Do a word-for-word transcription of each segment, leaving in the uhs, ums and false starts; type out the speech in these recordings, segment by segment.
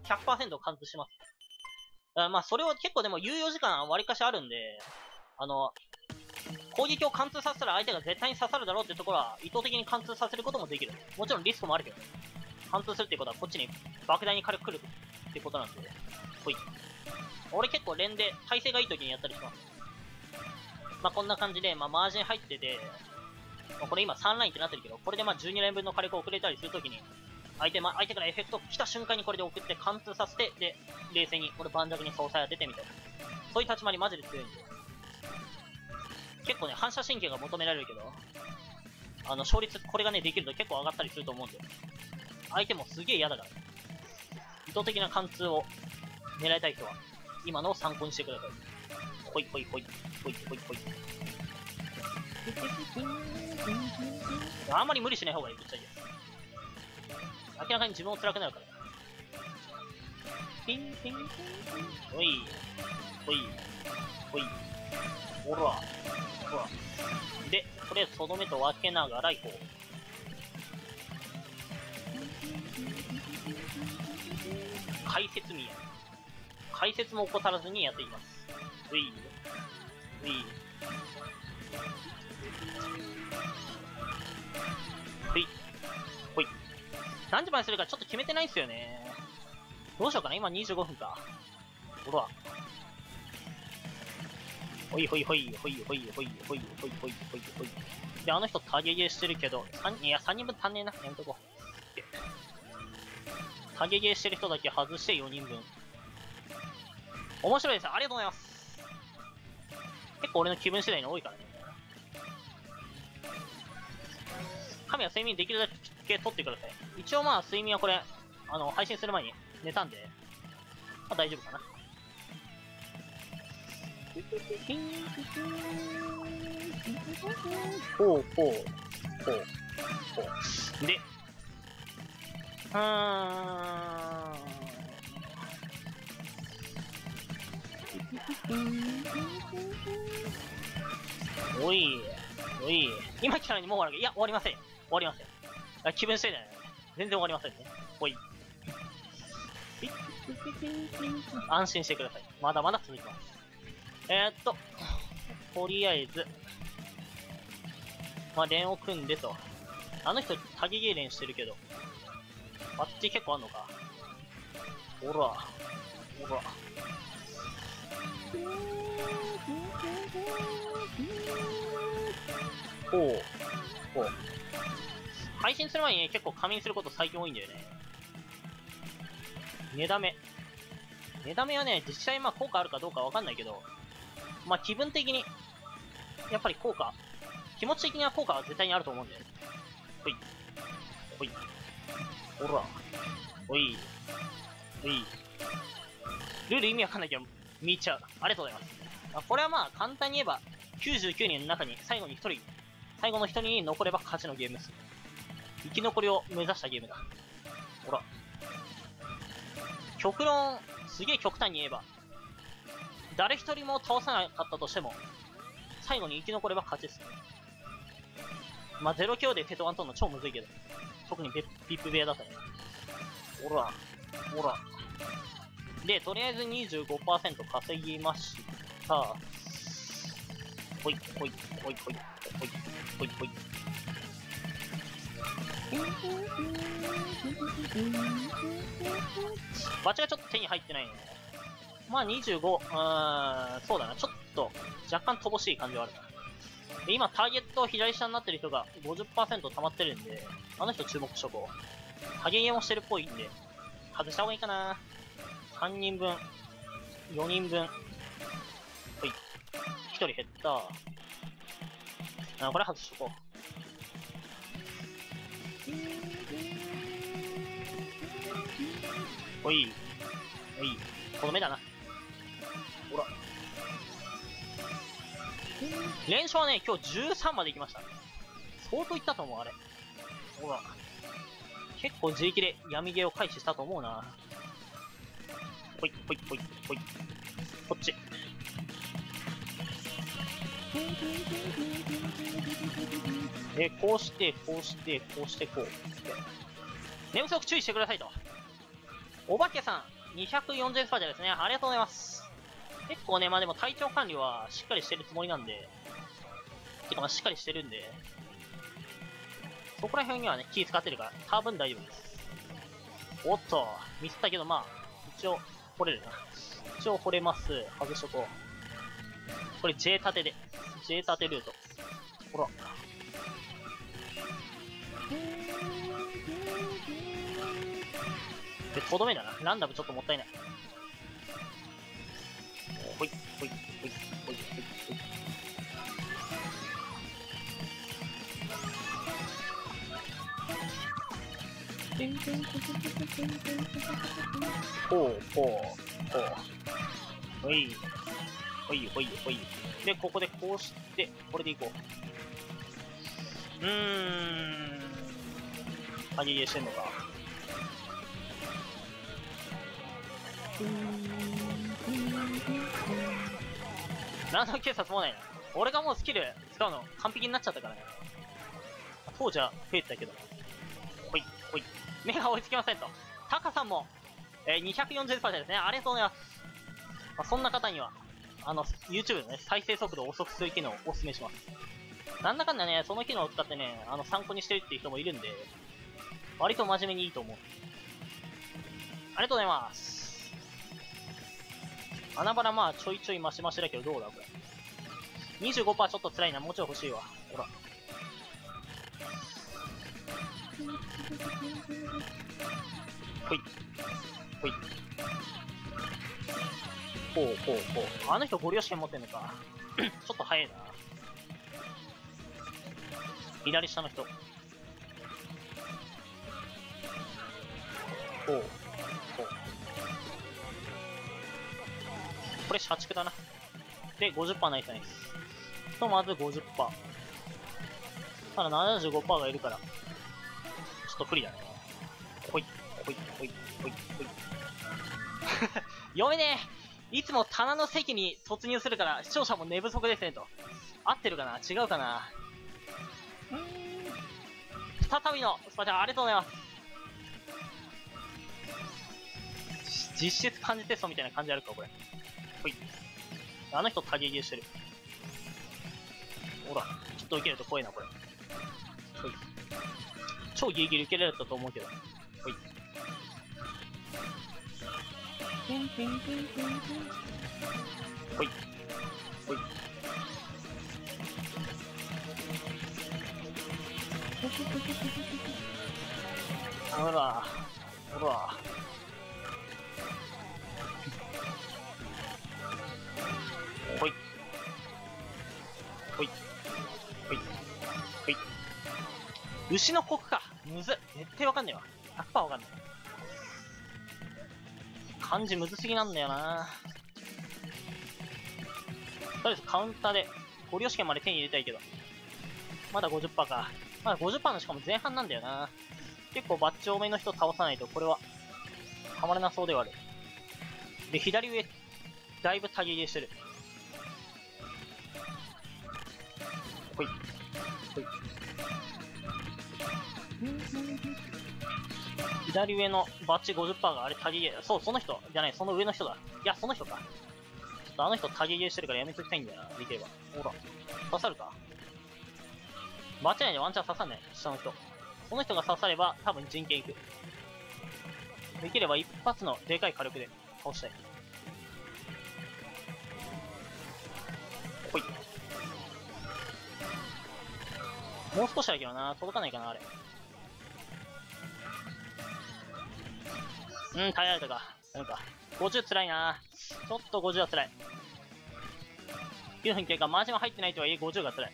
ひゃくパーセント 貫通します。あまあ、それを結構でも猶予時間割かしあるんで、あの、攻撃を貫通させたら相手が絶対に刺さるだろうっていうところは意図的に貫通させることもできる。もちろんリスクもあるけど、貫通するっていうことはこっちに莫大に軽く来るっていうことなんで、ほい。俺結構連で体勢がいい時にやったりします。まあこんな感じで、まあマージン入ってて、まあ、これ今さんラインってなってるけど、これでまあじゅうに連分の火力を送れたりするときに、相手、ま、相手からエフェクト来た瞬間にこれで送って貫通させて、で、冷静に、これ盤石に総裁当ててみたいな。そういう立ち回りマジで強いんで。結構ね、反射神経が求められるけど、あの、勝率、これがね、できると結構上がったりすると思うんで。相手もすげえ嫌だから。意図的な貫通を狙いたい人は、今のを参考にしてください。ほいほいほい。ほいほいほい。あんまり無理しない方がいい、ぶっちゃけ。明らかに自分も辛くなるから。ピンピンピンピン。ほい。ほい。ほい。ほら。ほら。で、とりあえずとどめと分けながら行こう。解説見や。解説も怠らずにやっていきます。ほい。ほい。ほい。ほい。何時までするかちょっと決めてないんすよね。どうしようかな今にじゅうごふんか。ほら。ほいほいほい、ほいほいほいほいほいほいほいほい。で、あの人タゲゲーしてるけど、さん、いや、さんにんぶん足んねえな。やめとこう。タゲゲーしてる人だけ外してよにんぶん。面白いです。ありがとうございます。結構俺の気分次第に多いからね。神は睡眠できるだけ取ってください。一応まあ睡眠はこれ、あの、配信する前に寝たんで、まあ大丈夫かな。ほうほう、ほう、ほう。で、うーん。おい、おい。今来たのにもう終わるわけ。いや、終わりません。終わりません。気分次第だよね。全然終わりませんね。ほい。安心してください。まだまだ続きます。えー、っと、とりあえず、まあ、連を組んでと。あの人、タギゲー連してるけど、あっち結構あんのか。ほら、ほら。ほう、ほう。配信する前にね、結構仮眠すること最近多いんだよね。寝だめ。寝だめはね、実際まあ効果あるかどうかわかんないけど、まあ気分的に、やっぱり効果、気持ち的には効果は絶対にあると思うんだよね。ほい。ほい。ほら。ほい。ほい。ルール意味わかんないけど、見ちゃう。ありがとうございます。あこれはまあ簡単に言えば、きゅうじゅうきゅうにんの中に最後にひとり、最後のひとりに残れば勝ちのゲームです。生き残りを目指したゲームだ。ほら。極論、すげえ極端に言えば、誰一人も倒さなかったとしても、最後に生き残れば勝ちです。まあ、ゼロキロでテトワン取るの超むずいけど。特にビップ部屋だとね。ほら、ほら。で、とりあえず にじゅうごパーセント 稼ぎました。ほい、ほい、ほい、ほい、ほい、ほい、ほい。バチがちょっと手に入ってないね。まあにじゅうご、うーん、そうだな。ちょっと若干乏しい感じはあるな。で今ターゲット左下になってる人が ごじゅっパーセント 溜まってるんで、あの人注目しとこう。ハゲゲもしてるっぽいんで、外した方がいいかな。さんにんぶん、よにんぶん。ほい。ひとり減った。あ、これ外しとこう。ほい。ほい。この目だな。ほら。連勝はね、今日じゅうさんまで行きました。相当いったと思う、あれ。ほら。結構自力で闇ゲーを回避したと思うな。ほい、ほい、ほい、ほい。こっち。え、こうして、こうして、こうして、こう。寝不足注意してくださいと。 お化けさん、にひゃくよんじゅうスパチャですね。ありがとうございます。結構ね、まあでも体調管理はしっかりしてるつもりなんで、てかまあしっかりしてるんで、そこら辺にはね、気使ってるから、多分大丈夫です。おっと、ミスったけどまあ、一応、掘れるな。一応掘れます。外しとこう。これ J 縦で。J 縦ルート。ほら。で、とどめだな。ランダムちょっともったいない。ほい、ほい、ほい、ほい、ほい、ほい。ほう、ほう、ほう。ほい、ほい、ほい、ほい。で、ここでこうして、これでいこう。うーん。鍵入れしてんのか。ランダム警察もないな。俺がもうスキル使うの完璧になっちゃったからね。当時は増えてたけど。ほい、ほい。目が追いつきませんと。タカさんも、えー、にひゃくよんじゅうパーセントですね。ありがとうございます。まあ、そんな方には、あの、YouTube のね、再生速度を遅くする機能をお勧めします。なんだかんだね、その機能を使ってね、あの、参考にしてるっていう人もいるんで、割と真面目にいいと思う。ありがとうございます。穴場らまあちょいちょいマシマシだけどどうだこれ。にじゅうごパーセント ちょっと辛いな。もうちょい欲しいわ。ほら。ほい。ほい。ほうほうほう。あの人ゴリ押し券持ってんのか。ちょっと早いな。左下の人。ほう。ほう。これ社畜だな。で、ごじゅっパーセント ナイスナイス。ひとまず ごじゅっパーセント。ただ ななじゅうごパーセント がいるから、ちょっと不利だね。ほい、ほい、ほい、ほい、ほい。読めねえいつも棚の席に突入するから、視聴者も寝不足ですねと。合ってるかな違うかな再びのスパチャありがとうございます。実質漢字テストみたいな感じあるかこれ。ほい。あの人タゲゲーしてる。ほら、ちょっと受けると怖いな、これ。ほい。超ギリギリ受けられたと思うけど。ほい。ほい。ほい。ほら。ほら。ほい。ほい。ほい。ほい。牛のコクか。むずっ。絶対わかんねえわ。ひゃくパーセント わかんねえ。漢字むずすぎなんだよな。とりあえずカウンターで、ゴリ押し券まで手に入れたいけど。まだ ごじゅっパーセント か。まだ ごじゅっパーセント のしかも前半なんだよな。結構バッチ多めの人倒さないと、これは、はまらなそうではある。で、左上、だいぶタギ入れしてる。ほい。ほい。左上のバッチ ごじゅっパーセント があれタギゲー、そう、その人じゃない、その上の人だ。いや、その人か。ちょっとあの人タギゲーしてるからやめときたいんだよな、できれば。ほら、刺さるか。間違いないでワンチャン刺さんない、下の人。この人が刺されば、多分人権いく。できれば一発のでかい火力で倒したい。ほい。もう少しだけどな、届かないかな、あれ。うん、耐えられたか。ダメか。ごじゅう辛いな。ちょっとごじゅうは辛い。きゅうふん経過、マージンは入ってないとはいえごじゅうが辛い。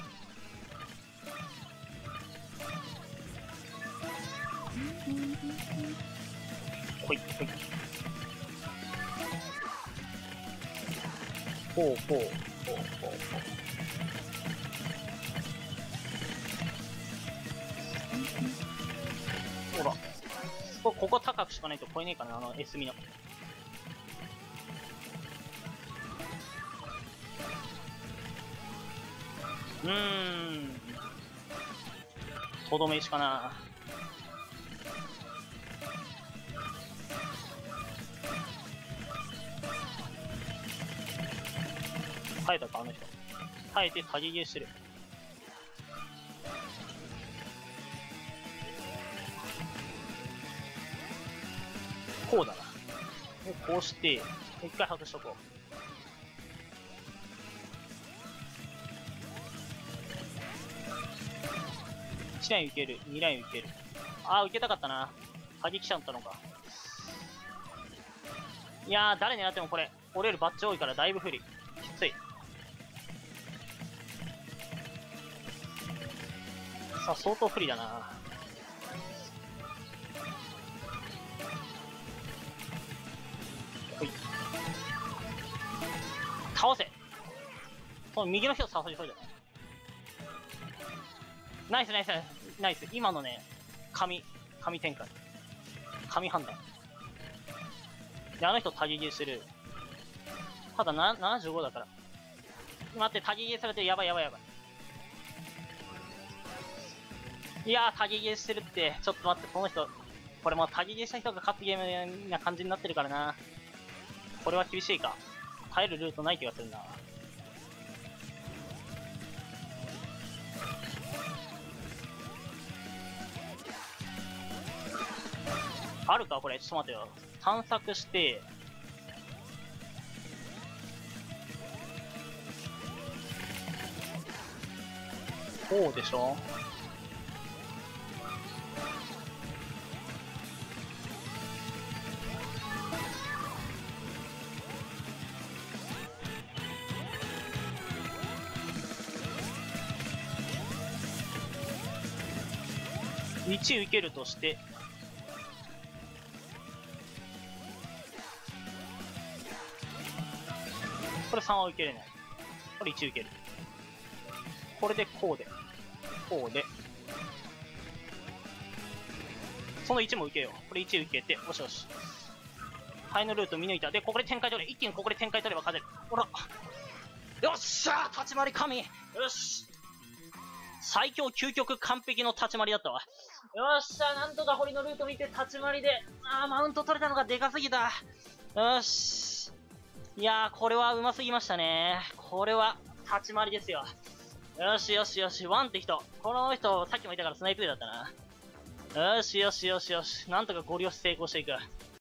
ほい、ほい。ほうほう、ほうほうほう。ほら。ここ、ここ高くしかないと超えねえかな、あの S ミの。うーん。とどめしかな。 耐えたか、あの人。耐えて、タギゲーしてる。こうだな。で、こうして、一回外しとこう。いちライン受ける、にライン受ける。あー、受けたかったな。タギ来ちゃったのか。いやー、誰狙ってもこれ、折れるバッチ多いからだいぶ不利。きつい。さあ、相当不利だな。ほい。倒せ。その右の人を誘いそうじゃない。ナイスナイスナイス。今のね、神、神展開。神判断。で、あの人タギゲーしてる。ただな、ななじゅうごだから。待って、タギゲーされてやばいやばいやばい。いやー、タギゲーしてるって。ちょっと待って、この人。これもうタギゲーした人が勝つゲームな感じになってるからな。これは厳しいか。耐えるルートない気がするな。あるかこれ。ちょっと待ってよ。探索して、こうでしょ。いち受けるとして、これさんは受けれない。これいち受ける。これでこうで、こうで、そのいちも受けよう。これいち受けて、よしよし。ハイのルート見抜いた。で、ここで展開取れ。一気にここで展開取れば勝てる。ほら。よっしゃー、立ち回り神。よし。最強究極完璧の立ち回りだったわ。よっしゃ、なんとか堀のルート見て立ち回りで、あー、マウント取れたのがでかすぎた。よし。いやー、これはうますぎましたね。これは立ち回りですよ。よしよしよし、ワンって人。この人、さっきも言ったからスナイプでだったな。よしよしよしよし。なんとかゴリ押し成功していく。